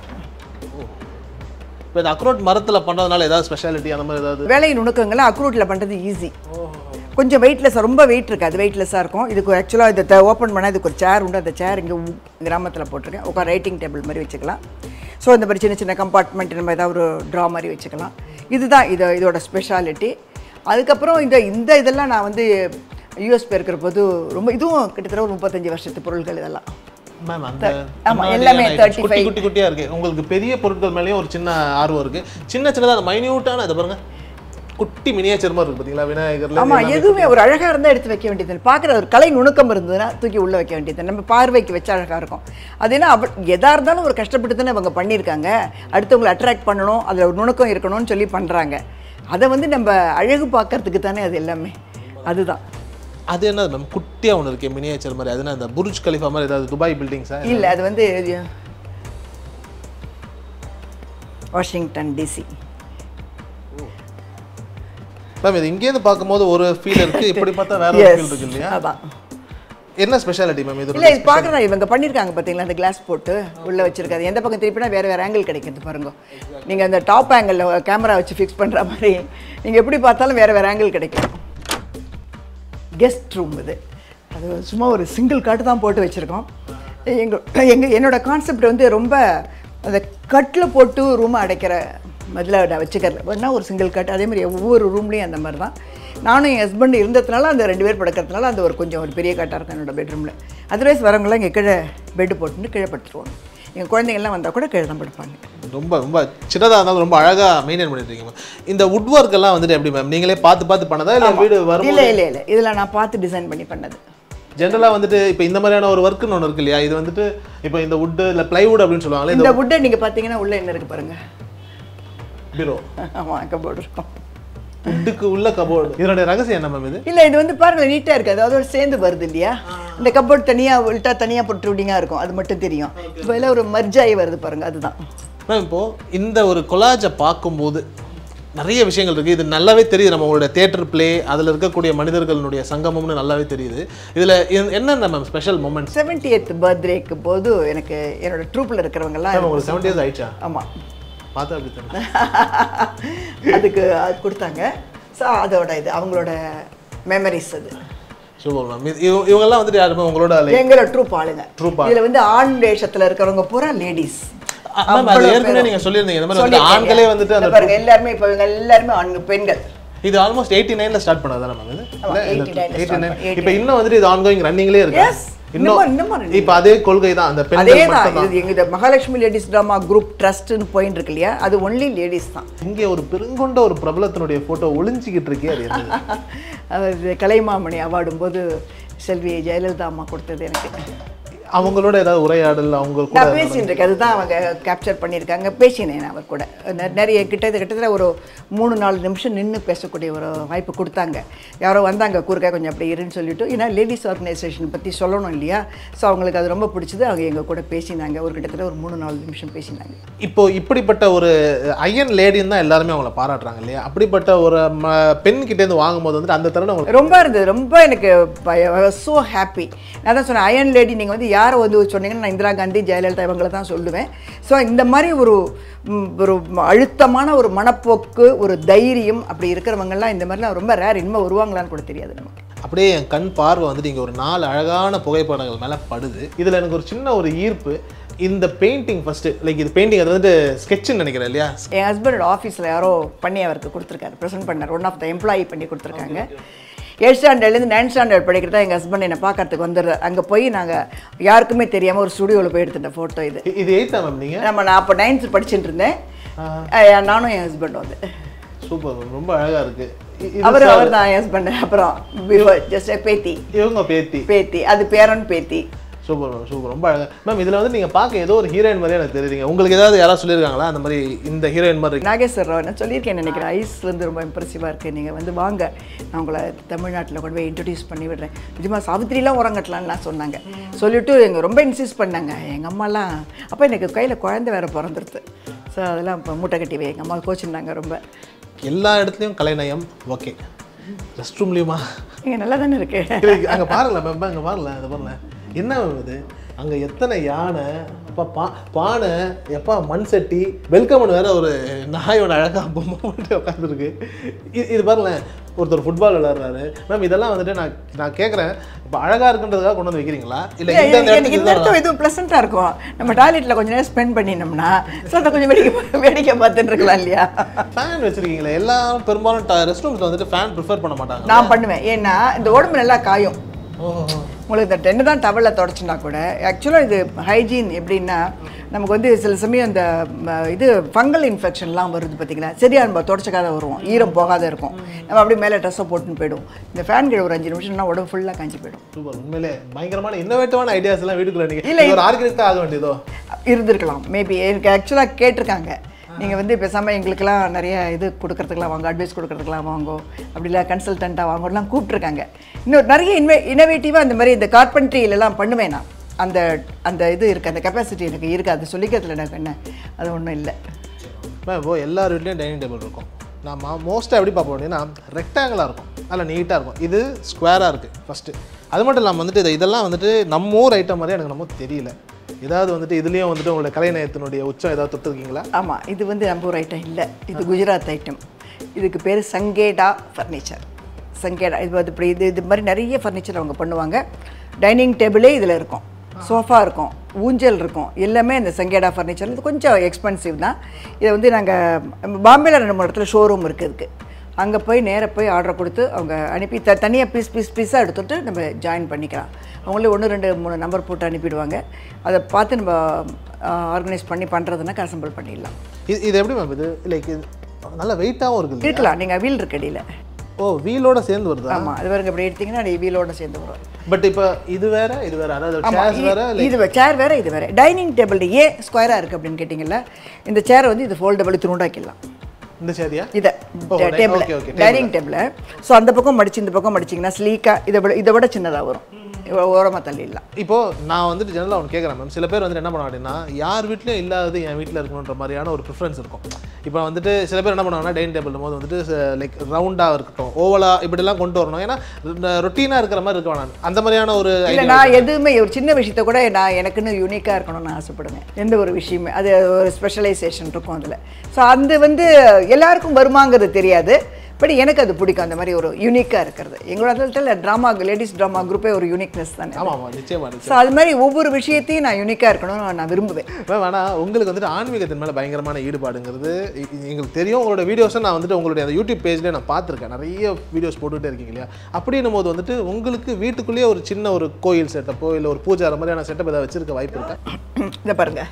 இப்போ இது அக்ரோட் மரத்தில் பண்ணுறதுனால ஏதாவது ஸ்பெஷாலிட்டி அந்த மாதிரி ஏதாவது வேலை நுணுக்கங்கள்லாம் அக்ரோட்டில் பண்ணுறது ஈஸி கொஞ்சம் வெயிட்லெஸ்ஸாக ரொம்ப வெயிட் இருக்காது வெயிட்லெஸ்ஸாக இருக்கும் இதுக்கு ஆக்சுவலாக இதை ஓப்பன் பண்ணால் இதுக்கு ஒரு சேர் உண்டு அந்த சேர் இங்கே கிராமத்தில் போட்டிருக்கேன் உட்கார் ரைட்டிங் டேபிள் மாதிரி வச்சுக்கலாம் ஸோ இந்த மாதிரி சின்ன சின்ன கம்பார்ட்மெண்ட் நம்ம ஏதாவது ஒரு ட்ரா மாதிரி வச்சுக்கலாம் இதுதான் இது இதோட ஸ்பெஷாலிட்டி அதுக்கப்புறம் இந்த இந்த இதெல்லாம் நான் வந்து யூஎஸ் போயிருக்கிற போது ரொம்ப இதுவும் கிட்டத்தட்ட ஒரு முப்பத்தஞ்சு வருஷத்து பொருட்கள் இதெல்லாம் மேம் அந்த ஆமாம் எல்லாமே தேர்ட்டி குட்டி குட்டி குட்டியாக இருக்குது உங்களுக்கு பெரிய பொருட்கள் மேலேயும் ஒரு சின்ன ஆர்வம் இருக்குது சின்ன சின்னதாக அந்த மைன்யூட்டான இதை பாருங்க குட்டி மினியேச்சர் மாதிரி இருக்குது பார்த்தீங்களா விநாயகர்ல ஆமாம் எதுவுமே ஒரு அழகாக இருந்தால் எடுத்து வைக்க வேண்டியது பார்க்குற ஒரு கலை நுணுக்கம் இருந்ததுன்னா தூக்கி உள்ளே வைக்க வேண்டியது நம்ம பார்வைக்கு வச்சா அழகாக இருக்கும் அது என்ன அவ எதாக இருந்தாலும் ஒரு கஷ்டப்பட்டு தானே அவங்க பண்ணியிருக்காங்க அடுத்தவங்களை அட்ராக்ட் பண்ணணும் அதில் ஒரு நுணுக்கம் இருக்கணும்னு சொல்லி பண்ணுறாங்க அதை வந்து நம்ம அழகு பார்க்கறதுக்கு தானே அது எல்லாமே அதுதான் அது என்ன மேம் குட்டியாக ஒன்று இருக்கே மினியேச்சர் மாதிரி அதுனா அந்த புர்ஜ் கலிஃபா மாதிரி ஏதாவது துபாய் பில்டிங்ஸா இல்லை அது வந்து வாஷிங்டன் டிசி மேம் இது இங்கேருந்து பார்க்கும்போது ஒரு ஃபீல் இருக்குது இப்படி பார்த்தா வேற ஒரு ஃபீல் இருக்கு இல்லையா அதான் என்ன ஸ்பெஷாலிட்டி மேம் இது இல்லை இது பார்க்குறேன் இவங்க பண்ணியிருக்காங்க பார்த்தீங்களா அந்த கிளாஸ் போட்டு உள்ளே வச்சிருக்காது எந்த பக்கம் திருப்பினா வேறு வேறு ஆங்கிள் கிடைக்கிறது பாருங்க நீங்கள் அந்த டாப் ஆங்கிளில் கேமரா வச்சு ஃபிக்ஸ் பண்ணுற மாதிரி நீங்கள் எப்படி பார்த்தாலும் வேறு வேறு ஆங்கிள் கிடைக்கும் கெஸ்ட் ரூம் இது அது சும்மா ஒரு சிங்கிள் காட்டு தான் போட்டு வச்சுருக்கோம் எங்கள் எங்கள் என்னோடய கான்செப்ட் வந்து ரொம்ப அந்த கட்டில் போட்டு ரூமை அடைக்கிற முதல்ல வச்சுக்கிறது வேணா ஒரு சிங்கிள் கட் அதே மாதிரி ஒவ்வொரு ரூம்லேயும் அந்த மாதிரி தான் நானும் என் ஹஸ்பண்ட் இருந்ததுனால அந்த ரெண்டு பேர் படுக்கிறதுனால அந்த ஒரு கொஞ்சம் ஒரு பெரிய காட்டாக இருக்கும் என்னோடய பெட்ரூமில் அதர்வைஸ் வரவங்களாம் இங்கே கீழே பெட்டு போட்டுட்டு கீழே படுத்துருவாங்க எங்கள் குழந்தைங்கள்லாம் வந்தால் கூட கீழே தான் படுப்பாங்க ரொம்ப ரொம்ப சின்னதாக இருந்தாலும் ரொம்ப அழகாக மெயின்டைன் பண்ணிட்டு இருக்கீங்க இந்த வுட் ஒர்க் எல்லாம் வந்துட்டு எப்படி மேம் நீங்களே பார்த்து பார்த்து பண்ணதா இல்லை வீடு வரும் இல்லை இல்லை இல்லை இதில் நான் பார்த்து டிசைன் பண்ணி பண்ணது ஜென்ரலாக வந்துட்டு இப்போ இந்த மாதிரியான ஒரு ஒர்க்குன்னு ஒன்று இருக்கு இல்லையா இது வந்துட்டு இப்போ இந்த வுட்டு இல்லை பிளைவுட் அப்படின்னு சொல்லுவாங்களே இந்த வுட்டை நீங்கள் பார்த்தீங்கன்னா உள்ளே என்ன இருக்குது பாருங்கள் பீரோ ஆமாம் கபோர்டு இருக்கும் வுட்டுக்கு உள்ள கபோர்டு இதனுடைய ரகசியம் என்ன மேம் இது இல்லை இது வந்து பாருங்கள் நீட்டாக இருக்குது அதாவது சேர்ந்து வருது இல்லையா இந்த கபோர்டு தனியாக உள்ட்டா தனியாக ப்ரொட்ரூடிங்காக இருக்கும் அது மட்டும் தெரியும் இப்போ எல்லாம் ஒரு மர்ஜாகி வருது பாருங்கள் அதுதான் மேம் இப்போது இந்த ஒரு கொலாஜை பார்க்கும்போது நிறைய விஷயங்கள் இருக்குது இது நல்லாவே தெரியுது நம்ம உங்களுடைய தியேட்டர் பிளே அதில் இருக்கக்கூடிய மனிதர்களுடைய சங்கமம்னு நல்லாவே தெரியுது இதில் என்னென்ன ma'am special moments seventy eight பர்த்டேக்கு போது எனக்கு என்னோட ட்ரூப்பில் இருக்கிறவங்கெல்லாம் உங்களுக்கு செவன்டி இயர்ஸ் ஆயிடுச்சா ஆமாம் பார்த்தா அப்படி தானே அதுக்கு அது கொடுத்தாங்க ஸோ அதோட இது அவங்களோட மெமரிஸ் அது சூப்பர் மேம் இவங்கெல்லாம் வந்துட்டு யாருமே உங்களோட எங்களோட ட்ரூப் ஆளுங்க ட்ரூப் இதில் வந்து ஆண் வேஷத்தில் இருக்கிறவங்க பூரா லேடிஸ் ஏற்கனவே நீங்க சொல்லியிருந்தீங்க இந்த மாதிரி ஆண்களே வந்துட்டு அந்த பாருங்க எல்லாருமே இப்போ இவங்க எல்லாருமே ஆண் பெண்கள் இது ஆல்மோஸ்ட் எயிட்டி நைன்ல ஸ்டார்ட் பண்ணது தானே மேம் இது இப்போ இன்னும் வந்துட்டு இது ஆன்கோயிங் ரன்னிங்லேயே இருக்கு இன்னும் இப்போ அதே கொள்கை தான் அந்த பெண்கள் மட்டும் தான் எங்க மகாலட்சுமி லேடிஸ் டிராமா குரூப் ட்ரஸ்ட்னு போயிட்டு இருக்கு இல்லையா அது ஒன்லி லேடிஸ் தான் இங்கே ஒரு பெருங்கொண்ட ஒரு பிரபலத்தினுடைய போட்டோ ஒளிஞ்சிக்கிட்டு இருக்கே அது அது கலைமாமணி அவார்டும் போது செல்வி ஜெயலலிதா அம்மா கொடுத்தது எனக்கு. அவங்களோட ஏதாவது உரையாடல் அவங்க கூட நான் பேசிட்டு இருக்கேன், அதுதான் அவங்க கேப்சர் பண்ணியிருக்காங்க. பேசினேன் அவர் கூட நிறைய கிட்ட கிட்டத்தட்ட ஒரு மூணு நாலு நிமிஷம் நின்று பேசக்கூடிய ஒரு வாய்ப்பு கொடுத்தாங்க. யாரோ வந்தாங்க குறுக்க கொஞ்சம் அப்படி இருன்னு சொல்லிட்டு, ஏன்னா லேடிஸ் ஆர்கனைசேஷன் பற்றி சொல்லணும் இல்லையா, ஸோ அவங்களுக்கு அது ரொம்ப பிடிச்சது. அவங்க எங்கள் கூட பேசினாங்க ஒரு கிட்டத்தட்ட ஒரு மூணு நாலு நிமிஷம் பேசினாங்க. இப்போ இப்படிப்பட்ட ஒரு அயன் லேடின்னு தான் எல்லாருமே அவங்கள பாராட்டுறாங்க இல்லையா, அப்படிப்பட்ட ஒரு பெண் கிட்டேருந்து வாங்கும்போது வந்துட்டு அந்த தருணம் ரொம்ப இருந்தது. ரொம்ப எனக்கு ஸோ ஹாப்பி. நான் தான் சொன்னேன், அயன் லேடி நீங்கள் வந்து யாரை வந்து சொன்னீங்கன்னா நான் இந்திரா காந்தி ஜெயலலிதா இவங்களை தான் சொல்லுவேன். ஸோ இந்த மாதிரி ஒரு ஒரு அழுத்தமான ஒரு மனப்போக்கு ஒரு தைரியம் அப்படி இருக்கிறவங்கலாம் இந்த மாதிரிலாம் ரொம்ப ரேர். இனிமேல் வருவாங்களான்னு கூட தெரியாது நமக்கு. அப்படியே என் கண் பார்வை வந்துட்டு இங்கே ஒரு நாலு அழகான புகைப்படங்கள் மேலே படுது. இதில் எனக்கு ஒரு சின்ன ஒரு ஈர்ப்பு. இந்த பெயிண்டிங் ஃபஸ்ட்டு லைக் இது பெயிண்டிங் அது வந்து ஸ்கெட்சுன்னு நினைக்கிறேன் இல்லையா. என் ஹஸ்பண்டோட ஆஃபீஸில் யாரோ பண்ணி அவருக்கு கொடுத்துருக்காரு, ப்ரெசென்ட் பண்ணார். ஒன் ஆஃப் த எம்ப்ளாயி பண்ணி கொடுத்துருக்காங்க. எயிட் ஸ்டாண்டர்ட்லேருந்து நைன்த் ஸ்டாண்டர்ட் படிக்கிறதா எங்கள் ஹஸ்பண்ட் என்னை பார்க்கறதுக்கு வந்துடுறாரு. அங்கே போய் நாங்கள் யாருக்குமே தெரியாமல் ஒரு ஸ்டுடியோவில் போய் எடுத்துட்ட ஃபோட்டோ இது. இது எயித்தா மேம் நீங்கள்? நம்ம நான் அப்போ நைன்த்து படிச்சுட்டு இருந்தேன், நானும் என் ஹஸ்பண்ட் வந்து. சூப்பர், ரொம்ப அழகாக இருக்குது. அவர் அவர் தான் என் ஹஸ்பண்ட். அப்புறம் ஜஸ்ட் பேத்தி, இவங்க பேத்தி பேத்தி அது பேரன் பேத்தி. சூப்பர் மேம், சூப்பர், ரொம்ப அழகாக. மேம் இதில் வந்து நீங்கள் பார்க்க ஏதோ ஒரு ஹீரோயின் மாதிரியே எனக்கு தெரியுங்க. உங்களுக்கு ஏதாவது யாராவது சொல்லியிருக்காங்களா அந்த மாதிரி இந்த ஹீரோயின் மாதிரி? நாகேஸ்வர் ராவ் நான் சொல்லியிருக்கேன் நினைக்கிறேன். ஐஸ்லேருந்து ரொம்ப இம்ப்ரெசிவாக இருக்குது, நீங்கள் வந்து வாங்க நான் உங்களை தமிழ்நாட்டில் கொண்டு போய் இன்ட்ரடியூஸ் பண்ணி விடுறேன். நிஜமாக சாவித்திரிலாம் உரங்கட்டலான்லாம் சொன்னாங்க. சொல்லிவிட்டு எங்கள் ரொம்ப இன்சிஸ்ட் பண்ணாங்க எங்கள் அம்மாலாம். அப்போ எனக்கு கையில் குழந்தை வேறு பிறந்துருது. ஸோ அதெல்லாம் இப்போ மூட்டை கட்டிவே எங்கள் அம்மா கோச்சிருந்தாங்க ரொம்ப. எல்லா இடத்துலையும் கலைநயம் ஓகே, ரெஸ்ட் ரூம்லேயுமா? இங்கே நல்லா தானே இருக்கு. அங்கே பாருங்களேன் மேம், அங்கே பாருங்களேன், அதை பாருங்களேன் என்ன இது, அங்கே எத்தனை யானை, அப்பா பா பானை, எப்பா மண் சட்டி, வெல்கம்னு வேற ஒரு நாயோட அழகாக பொம்மை மட்டும் உட்காந்துருக்கு. இது இது பாருங்களேன், ஒருத்தர் ஃபுட்பால் விளையாடுறாரு. மேம் இதெல்லாம் வந்துட்டு நான் நான் கேட்குறேன், இப்போ அழகாக இருக்குன்றதுக்காக கொண்டு வந்து வைக்கிறீங்களா இல்லை இந்த இடத்துல இதுவும் ப்ளசண்ட்டாக இருக்கும். நம்ம டாய்லெட்டில் கொஞ்சம் நேரம் ஸ்பெண்ட் பண்ணினோம்னா ஸோ அதை கொஞ்சம் வேடிக்கை வேடிக்கை பார்த்துட்டு இருக்கலாம் இல்லையா. ஃபேன் வச்சுருக்கீங்களா? எல்லாரும் பெரும்பாலும் ரெஸ்ட் ரூம்ஸில் வந்துட்டு ஃபேன் ப்ரிஃபர் பண்ண மாட்டாங்க. நான் பண்ணுவேன், ஏன்னா இந்த உடம்பு நல்லா காயும். உங்களுக்கு இந்த டென்னு தான் டவலில் தொடச்சுனா கூட ஆக்சுவலாக இது ஹைஜீன் எப்படின்னா, நமக்கு வந்து சில சமயம் இந்த இது ஃபங்கல் இன்ஃபெக்ஷன்லாம் வருது பார்த்தீங்களா, சரியாக நம்ம தொடச்சக்காத வருவோம், ஈரம் போகாத இருக்கும். நம்ம அப்படியே மேலே ட்ரெஸ்ஸை போட்டுன்னு போய்டும். இந்த ஃபேன் கீழே ஒரு அஞ்சு நிமிஷம்னா உடம்பு ஃபுல்லாக காஞ்சி போய்டும். சூப்பர், உண்மையிலே பயங்கரமான இன்னோவேட்டிவான ஐடியாஸ் எல்லாம் வீட்டுக்குள்ள நீங்கள் இல்லை ஒரு ஆர்கிடெக்டாக ஆக வேண்டியதோ இருந்திருக்கலாம் மேபி. எனக்கு ஆக்சுவலாக கேட்டிருக்காங்க, நீங்கள் வந்து பேசாமல் எங்களுக்கெல்லாம் நிறைய இது கொடுக்குறதுக்கெலாம் வாங்க, அட்வைஸ் கொடுக்குறதுக்கெலாம் வாங்கோ, அப்படி இல்லை கன்சல்டண்ட்டாக வாங்கலாம் கூப்பிட்ருக்காங்க. இன்னும் நிறைய இன்வே இனோவேட்டிவாக இந்த மாதிரி இந்த கார்பென்ட்ரியிலலாம் பண்ணுவேன் நான். அந்த அந்த இது இருக்குது, அந்த கெப்பாசிட்டி எனக்கு இருக்குது. அது சொல்லிக்கிறதுல எனக்கு என்ன அது ஒன்றும் இல்லை. மேம் இப்போ எல்லார் வீட்லேயும் டைனிங் டேபிள் இருக்கும். நம்ம மோஸ்ட்டாக எப்படி பார்ப்போம் அப்படின்னா ரெக்டாங்கிளாக இருக்கும், அதில் நீட்டாக இருக்கும். இது ஸ்கொயராக இருக்குது ஃபஸ்ட்டு. அது மட்டும் இல்லாமல் வந்துட்டு இதை இதெல்லாம் வந்துட்டு நம்ம ஊர் ஐட்டம் மாதிரி எனக்கு நம்ம தெரியல. ஏதாவது வந்துட்டு இதுலேயும் வந்துட்டு உங்களுடைய கலைநயத்தினுடைய உச்சம் ஏதாவது தொட்டுருக்கீங்களா? ஆமாம், இது வந்து நம்ம ஊர் ஐட்டம் இல்லை, இது குஜராத் ஐட்டம். இதுக்கு பேர் சங்கேடா ஃபர்னிச்சர். சங்கேடா இது வந்து இப்படி இது இது மாதிரி நிறைய ஃபர்னிச்சர் அவங்க பண்ணுவாங்க. டைனிங் டேபிளே இதில் இருக்கும், சோஃபா இருக்கும், ஊஞ்சல் இருக்கும், எல்லாமே இந்த சங்கேடா ஃபர்னிச்சர். இது கொஞ்சம் எக்ஸ்பென்சிவ் தான். இதை வந்து நாங்கள் பாம்பேயில் ரெண்டு மூணு இடத்துல ஷோரூம் இருக்குது இதுக்கு. அங்கே போய் நேராக போய் ஆர்டர் கொடுத்து அவங்க அனுப்பி த தனியாக பீஸ் பீஸ் பீஸாக எடுத்துகிட்டு நம்ம ஜாயின் பண்ணிக்கலாம். அவங்களே ஒன்று ரெண்டு மூணு நம்பர் போட்டு அனுப்பிடுவாங்க. அதை பார்த்து நம்ம ஆர்கனைஸ் பண்ணி பண்ணுறதுனா கன்சம்பிள் பண்ணிடலாம். இது இது எப்படி மேம்? இது லைக் இது நல்லா வெயிட்டாகவும் இருக்குது. இருக்கலாம், நீங்கள் வீல் இருக்கு அடியில். ஓ, வீலோட சேர்ந்து வருது. ஆமாம், அது வேறு அப்படி எடுத்திங்கன்னா அது வீலோட சேர்ந்து வரும். பட் இப்போ இது வேற இது வேற, அதாவது சேர்ஸ் வேற, இது சேர் வேறு இது வேறு. டைனிங் டேபிள் ஏன் ஸ்கொயராக இருக்குது அப்படின்னு கேட்டிங்கல்ல, இந்த சேரை வந்து இது ஃபோல்டபிள் துணுண்டாக்கிடலாம். இந்த சேரியா? இதை டேபிள் டைனிங் டேபிள். ஸோ அந்த பக்கம் மடிச்சு இந்த பக்கம் மடிச்சிங்கன்னா ஸ்லீக்காக இதை விட இதை விட சின்னதாக வரும், ஓரமாக தள்ளிடலாம். இப்போது நான் வந்துட்டு ஜெனரலாக ஒன்று கேட்குறேன் மேம். சில பேர் வந்துட்டு என்ன பண்ணுவாங்க அப்படின்னா, யார் வீட்லையும் இல்லாதது என் வீட்டில் இருக்கணுன்ற மாதிரியான ஒரு ப்ரிஃபரன்ஸ் இருக்கும். இப்போ வந்துட்டு சில பேர் என்ன பண்ணுவாங்கன்னா, டைனிங் டேபிள் போது வந்துட்டு லைக் ரவுண்டாக இருக்கட்டும், ஓவலாக இப்படிலாம் கொண்டு வரணும். ஏன்னா ரொட்டீனாக இருக்கிற மாதிரி இருக்க வேணாம், அந்த மாதிரியான ஒரு இல்லை. நான் எதுவுமே ஒரு சின்ன விஷயத்த கூட நான் எனக்குன்னு யூனிக்காக இருக்கணும்னு ஆசைப்படுவேன். எந்த ஒரு விஷயமே அது ஒரு ஸ்பெஷலைசேஷன் இருக்கும் அதில். ஸோ அது வந்து எல்லாருக்கும் வருமாங்கிறது தெரியாது, பட் எனக்கு அது பிடிக்கும். அந்த மாதிரி ஒரு யூனிக்காக இருக்கிறது. எங்களோட இடத்துல ட்ராமா லேடிஸ் ட்ராமா குரூப்பே ஒரு யூனிக்னஸ் தானே. ஆமாம், நிச்சயமாக. ஸோ அது மாதிரி ஒவ்வொரு விஷயத்தையும் நான் யூனிக்காக இருக்கணும்னு நான் விரும்புவேன். மேம் ஆனால் உங்களுக்கு வந்துட்டு ஆன்மீகத்தின் மேலே பயங்கரமான ஈடுபாடுங்கிறது எங்களுக்கு தெரியும். உங்களோட வீடியோஸை நான் வந்துட்டு உங்களுடைய அந்த யூடியூப் பேஜ்லேயே நான் பார்த்துருக்கேன், நிறைய வீடியோஸ் போட்டுகிட்டே இருக்கீங்க இல்லையா. அப்படின்னும் போது வந்துட்டு உங்களுக்கு வீட்டுக்குள்ளேயே ஒரு சின்ன ஒரு கோயில் செட்டப்போ இல்லை ஒரு பூஜை மாதிரியான செட்டப் ஏதாவது வச்சிருக்க வாய்ப்பு இருக்கா? இதை பாருங்க,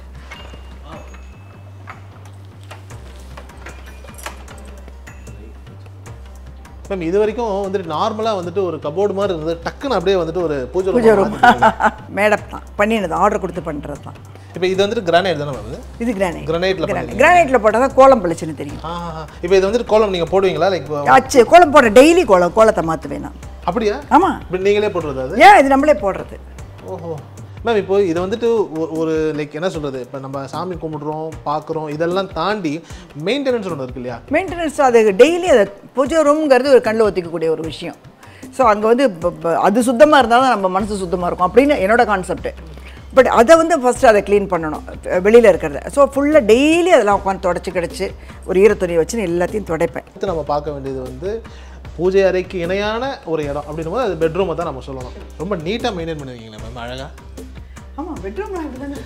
மேம் இது வரைக்கும் வந்துட்டு நார்மலாக வந்துட்டு ஒரு கபோர்டு மாதிரி இருந்தது, டக்குன்னு அப்படியே வந்துட்டு ஒரு பூஜை பூஜை ரூம் மேடப் தான் பண்ணினது, ஆர்டர் கொடுத்து பண்ணுறது தான். இப்போ இது வந்துட்டு கிரானைட் தானே மேம்? இது கிரானைட். கிரானைட்ல கிரானைட்டில் போட்டால் தான் கோலம் பளிச்சுன்னு தெரியும். இப்போ இது வந்துட்டு கோலம் நீங்கள் போடுவீங்களா? லைக் ஆச்சு கோலம் போடுற டெய்லி கோலம் கோலத்தை மாற்றுவேன் நான். அப்படியா? ஆமாம். இப்போ நீங்களே போடுறது அது? ஏன் இது நம்மளே போடுறது. ஓஹோ மேம், இப்போ இது வந்துட்டு ஒரு லைக் என்ன சொல்கிறது, இப்போ நம்ம சாமி கும்பிட்றோம் பார்க்குறோம், இதெல்லாம் தாண்டி மெயின்டெனன்ஸ் ஒன்று இருக்கு இல்லையா? மெயின்டெனன்ஸ் அது டெய்லி அதை பூஜை ரூம்ங்கிறது ஒரு கண்ணில் ஒத்திக்கக்கூடிய ஒரு விஷயம். ஸோ அங்கே வந்து அது சுத்தமாக இருந்தால் தான் நம்ம மனசு சுத்தமாக இருக்கும் அப்படின்னு என்னோட கான்செப்ட்டு. பட் அதை வந்து ஃபஸ்ட்டு அதை க்ளீன் பண்ணணும் வெளியில் இருக்கிறத. ஸோ ஃபுல்லாக டெய்லி அதெல்லாம் உட்காந்து தொடச்சி கிடச்சி ஒரு ஈரத்துணியை வச்சு எல்லாத்தையும் துடைப்பேன். நம்ம பார்க்க வேண்டியது வந்து பூஜை அறைக்கு இணையான ஒரு இடம் அப்படின்னும் போது அது பெட்ரூமை தான் நம்ம சொல்லணும். ரொம்ப நீட்டாக மெயின்டைன் பண்ணுவீங்களா மேம்? அழகாக. ஆமாம், பெட்ரூம்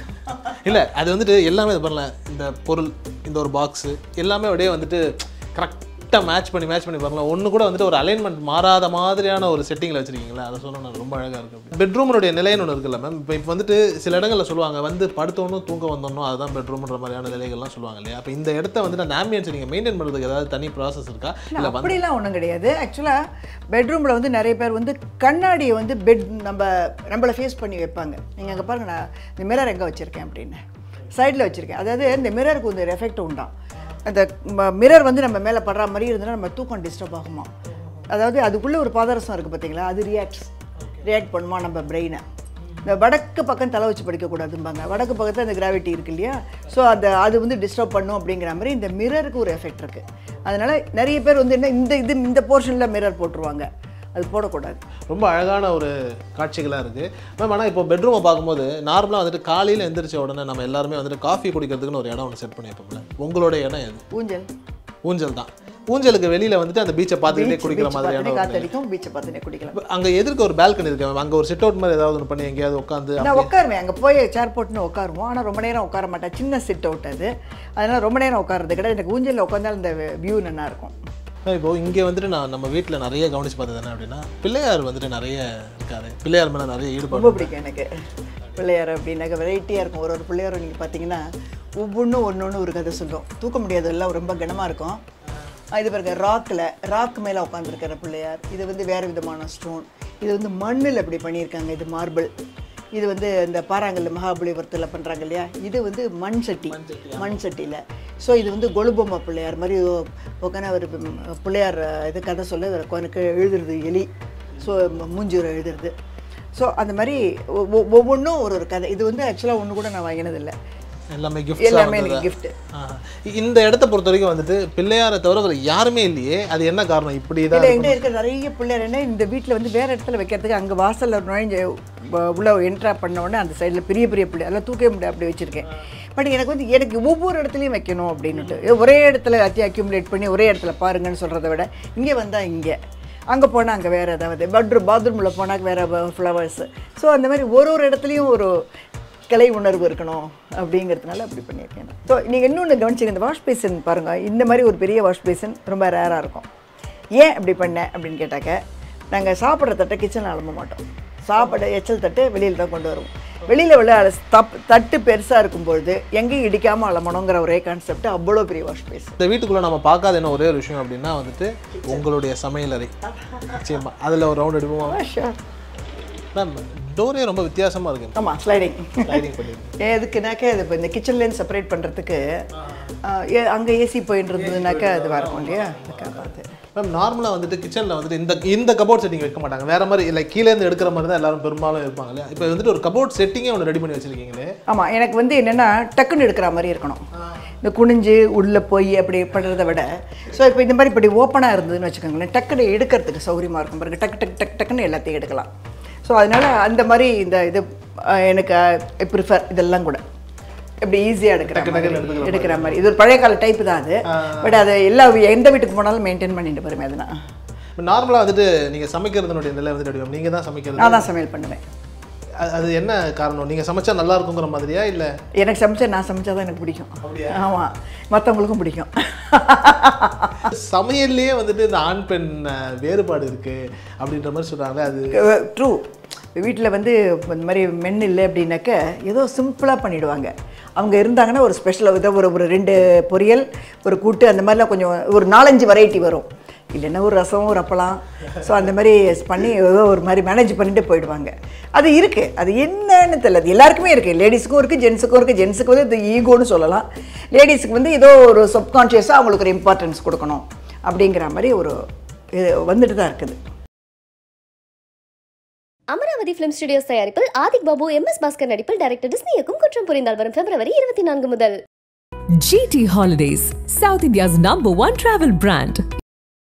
இல்லை அது வந்துட்டு எல்லாமே இது பண்ணல, இந்த பொருள் இந்த ஒரு பாக்ஸு எல்லாமே அப்படியே வந்துட்டு கரெக்டாக மேட்ச் பண்ணி மேட்ச் பண்ணி பாருங்களேன். ஒன்று கூட வந்துட்டு ஒரு அலைன்மெண்ட் மாறாத மாதிரியான ஒரு செட்டிங்கில் வச்சுருக்கீங்களா? அதை சொல்லணும், ரொம்ப அழகாக இருக்குது. பெட்ரூமனுடைய நிலைன்னு ஒன்று இருக்குல்ல மேம்? இப்போ இப்போ வந்துட்டு சில இடங்களில் சொல்லுவாங்க வந்து படுத்தோன்னும் தூங்க வந்தோன்னும் அதுதான் பெட்ரூம்ன்ற மாதிரியான நிலைகள்லாம் சொல்லுவாங்க இல்லையா? அப்போ இந்த இடத்த வந்துட்டு அந்த ஆம்பியன்ஸ் நீங்கள் மெயின்டைன் பண்ணுறதுக்கு ஏதாவது தனி ப்ராசஸ் இருக்கா? இல்லை அப்படிலாம் ஒன்றும் கிடையாது. ஆக்சுவலாக பெட்ரூமில் வந்து நிறைய பேர் வந்து கண்ணாடியை வந்து பெட் நம்ம நம்மளை ஃபேஸ் பண்ணி வைப்பாங்க. நீங்கள் அங்கே பாருங்க, நான் இந்த மிரர் எங்கே வச்சுருக்கேன் அப்படின்னு சைடில் வச்சுருக்கேன். அதாவது இந்த மிரருக்கு வந்து ஒரு எஃபெக்ட் உண்டாம். அந்த மிரர் வந்து நம்ம மேலே படுற மாதிரி இருந்ததுன்னா நம்ம தூக்கம் டிஸ்டர்ப் ஆகுமா. அதாவது அதுக்குள்ளே ஒரு பாதரசம் இருக்குது பார்த்தீங்களா, அது ரியாக்ட்ஸ் ரியாக்ட் பண்ணுமா நம்ம பிரெயினை. இந்த வடக்கு பக்கம் தலை வச்சு படிக்கக்கூடாதும்பாங்க. வடக்கு பக்கத்தில் அந்த கிராவிட்டி இருக்குது இல்லையா, ஸோ அந்த அது வந்து டிஸ்டர்ப் பண்ணும் அப்படிங்கிற மாதிரி இந்த மிரருக்கு ஒரு எஃபெக்ட் இருக்குது. அதனால் நிறைய பேர் வந்து என்ன இந்த இது இந்த போர்ஷனில் மிரர் போட்டுருவாங்க, அது போடக்கூடாது. ரொம்ப அழகான ஒரு காட்சிகளாக இருக்குது மேம். ஆனால் இப்போ பெட்ரூமை பார்க்கும்போது நார்மலாக வந்துட்டு காலையில் எந்திரிச்ச உடனே நம்ம எல்லாருமே வந்துட்டு காஃபி குடிக்கிறதுக்குன்னு ஒரு இடம் ஒன்று செட் பண்ணியிருப்போம்ல, உங்களோட இடம் எது? ஊஞ்சல். ஊஞ்சல் தான். ஊஞ்சலுக்கு வெளியில் வந்துட்டு அந்த பீச்சை பார்த்துக்கிட்டே குடிக்கிற மாதிரியான காத்தடிக்கும், பீச்சை பார்த்துட்டே குடிக்கலாம். அங்கே எதிர்க்க ஒரு பால்கனி இருக்கு மேம், அங்கே ஒரு சிட் அவுட் மாதிரி ஏதாவது ஒன்று பண்ணி எங்கேயாவது உட்காந்து நான் உட்காருவேன். அங்கே போய் சேர் போட்டுன்னு உட்காருவோம். ஆனால் ரொம்ப நேரம் உட்கார மாட்டேன், சின்ன சிட் அவுட் அது. அதனால் ரொம்ப நேரம் உட்காரது கிடையாது. எனக்கு ஊஞ்சலில் உட்காந்தாலும் இந்த வியூ நல்லா இருக்கும். இப்போ இங்கே வந்துட்டு நான் நம்ம வீட்டில் நிறைய கவனிச்சு பார்த்தது என்ன அப்படின்னா, பிள்ளையார் வந்துட்டு நிறைய இருக்காரு. பிள்ளையார் மேலே நிறைய ஈடுபாடு. ரொம்ப பிடிக்கும் எனக்கு பிள்ளையார். அப்படின்னாக்க வெரைட்டியாக இருக்கும். ஒரு ஒரு பிள்ளையாரும் நீங்கள் பார்த்தீங்கன்னா ஒவ்வொன்றும் ஒன்று ஒன்று ஒரு கதை சொல்லும். தூக்க முடியாதெல்லாம் ரொம்ப கனமாக இருக்கும். இது பாருங்க, ராக்கில் ராக் மேலே உட்காந்துருக்கிற பிள்ளையார். இது வந்து வேறு விதமான ஸ்டோன். இது வந்து மண்ணில் அப்படி பண்ணியிருக்காங்க. இது மார்பிள். இது வந்து இந்த பாறாங்கல்ல மகாபலிபுரத்தில் பண்ணுறாங்க இல்லையா, இது வந்து மண் சட்டி மண் சட்டியில். ஸோ இது வந்து கொலுபொம்மை பிள்ளையார் மாதிரி உட்காந்து அவர் பிள்ளையார் இது கதை சொல்ல எனக்கு எழுதுறது எலி. ஸோ மூஞ்சூரை எழுதுறது. ஸோ அந்த மாதிரி ஒவ்வொன்றும் ஒரு ஒரு கதை. இது வந்து ஆக்சுவலாக ஒன்று கூட நான் வாங்கினதில்லை, எல்லாமே கிஃப்ட். எல்லாமே கிஃப்ட். இந்த இடத்த பொறுத்த வரைக்கும் வந்துட்டு பிள்ளையாரை தவிர யாருமே இல்லையே, அது என்ன காரணம்? இப்படி தான் எங்கே இருக்கிற நிறைய பிள்ளையார் என்ன இந்த வீட்டில் வந்து வேறு இடத்துல வைக்கிறதுக்கு அங்கே வாசலில் நுழைஞ்சு உள்ள என்ட்ரா பண்ண உடனே அந்த சைடில் பெரிய பெரிய பிள்ளை அதெல்லாம் தூக்கவே முடியாது, அப்படி வச்சுருக்கேன். பட் எனக்கு வந்து எனக்கு ஒவ்வொரு இடத்துலையும் வைக்கணும் அப்படின்னுட்டு ஒரே இடத்துல எல்லாத்தையும் அக்யூமுலேட் பண்ணி ஒரே இடத்துல பாருங்கன்னு சொல்கிறத விட இங்கே வந்தால் இங்கே, அங்கே போனால் அங்கே வேறு ஏதாவது, பெட்ரூம் பாத்ரூமில் போனால் வேறு ஃப்ளவர்ஸு. ஸோ அந்த மாதிரி ஒரு ஒரு இடத்துலையும் ஒரு கலை உணர்வு இருக்கணும் அப்படிங்கிறதுனால அப்படி பண்ணியிருக்கேன். ஸோ நீங்கள் இன்னொன்று கவனிச்சிங்க, இந்த வாஷ் பேசின் பாருங்கள். இந்த மாதிரி ஒரு பெரிய வாஷ் பேசின் ரொம்ப ரேராக இருக்கும். ஏன் அப்படி பண்ணேன் அப்படின்னு கேட்டாக்க, நாங்கள் சாப்பிட்ற தட்டை கிச்சனில் அலம்ப மாட்டோம். சாப்பிட எச்சல் தட்டு வெளியில் தான் கொண்டு வருவோம். வெளியில் உள்ள தப் தட்டு பெருசாக இருக்கும்பொழுது எங்கேயும் இடிக்காமல் அலம்பணுங்கிற ஒரே கான்செப்ட். அவ்வளோ பெரிய வாஷ் பேஸ். இந்த வீட்டுக்குள்ளே நம்ம பார்க்காத என்ன ஒரே ஒரு விஷயம் அப்படின்னா வந்துட்டு உங்களுடைய சமையலறை. நிச்சயமாக அதில் ஒரு ரவுண்ட் எடுப்போம் மேம். டோரே ரொம்ப வித்தியாசமாக இருக்குது. ஆமாம், ஸ்லைடிங் ஸ்லைடிங் பண்ணி எதுக்குனாக்கா இது இப்போ இந்த கிச்சன்லேருந்து செப்பரேட் பண்ணுறதுக்கு அங்கே ஏசி போயிட்டு இருந்ததுனாக்கா அதுவாக இருக்கும் இல்லையா, அதுக்காக பார்த்து. மேம் நார்மலாக வந்துட்டு கிச்சனில் வந்துட்டு இந்த இந்த கபோர்ட் செட்டிங் வைக்க மாட்டாங்க, வேறு மாதிரி இல்லை கீழேருந்து எடுக்கிற மாதிரி தான் எல்லாரும் பெரும்பாலும் இருப்பாங்க இல்லையா? இப்போ வந்துட்டு ஒரு கபோர்ட் செட்டிங்கே ஒன்று ரெடி பண்ணி வச்சுருக்கீங்களே. ஆமாம், எனக்கு வந்து என்னென்னா டக்குன்னு எடுக்கிற மாதிரி இருக்கணும். இந்த குனிஞ்சு உள்ளே போய் அப்படி பண்ணுறதை விட, ஸோ இப்போ இந்த மாதிரி இப்படி ஓப்பனாக இருந்ததுன்னு வச்சுக்கோங்களேன், டக்குன்னு எடுக்கிறதுக்கு சௌகரியமாக இருக்கும். பாருங்க, டக்கு டக்கு டக்கு டக்குன்னு எல்லாத்தையும் எடுக்கலாம். ஸோ அதனால் அந்த மாதிரி இந்த இது எனக்கு ப்ரிஃபர். இதெல்லாம் கூட இப்படி ஈஸியாக எடுக்கிற மாதிரி எடுக்கிற மாதிரி. இது ஒரு பழைய கால டைப்பு தான் அது. பட் அதை எல்லா எந்த வீட்டுக்கு போனாலும் மெயின்டைன் பண்ணிட்டு போகிறேன். அது நான் நார்மலாக வந்துட்டு நீங்கள் சமைக்கிறதுனுடைய நிலை வந்துட்டு நீங்கள் தான் சமைக்கிறது? நான் தான் சமையல் பண்ணுவேன். அது என்ன காரணம்? நீங்கள் சமைச்சா நல்லா இருக்குங்கிற மாதிரியா இல்லை? எனக்கு சமைச்சா நான் சமைச்சா தான் எனக்கு பிடிக்கும். ஆமாம், மற்றவங்களுக்கும் பிடிக்கும். சமையல்லையே வந்துட்டு இந்த ஆண் பெண் வேறுபாடு இருக்குது அப்படின்ற மாதிரி சொல்கிறாங்க. அது ட்ரூ. வீட்டில் வந்து இந்த மாதிரி மென் இல்லை அப்படின்னாக்க ஏதோ சிம்பிளாக பண்ணிவிடுவாங்க. அவங்க இருந்தாங்கன்னா ஒரு ஸ்பெஷலாக ஏதோ ஒரு ஒரு ரெண்டு பொரியல் ஒரு கூட்டு அந்த மாதிரிலாம் கொஞ்சம் ஒரு நாலஞ்சு வெரைட்டி வரும். இல்லைன்னா ஒரு ரசம் ஒரு அப்பளம். ஸோ அந்த மாதிரி பண்ணி ஏதோ ஒரு மாதிரி மேனேஜ் பண்ணிட்டு போயிடுவாங்க. அது இருக்குது, அது என்னன்னு தெரியல. அது எல்லாருக்குமே இருக்குது, லேடிஸுக்கும் இருக்குது, ஜென்ஸுக்கும் இருக்குது. ஜென்ஸுக்கு வந்து இது ஈகோன்னு சொல்லலாம், லேடிஸுக்கு வந்து ஏதோ ஒரு சப்கான்ஷியஸாக அவங்களுக்கு ஒரு இம்பார்ட்டன்ஸ் கொடுக்கணும் அப்படிங்கிற மாதிரி ஒரு இது வந்துட்டு தான் இருக்குது. அமராவதி பிலிம் ஸ்டுடியோஸ் தயாரிப்பில் ஆதிக் பாபு எம் எஸ் பாஸ்கர் நடிப்பில் டைரக்டர் டிஸ்னி இயக்கும் குற்றம் புரிந்தால் வரும் பிப்ரவரி இருபத்தி நான்கு முதல். G T Holidays, South India's number one travel brand.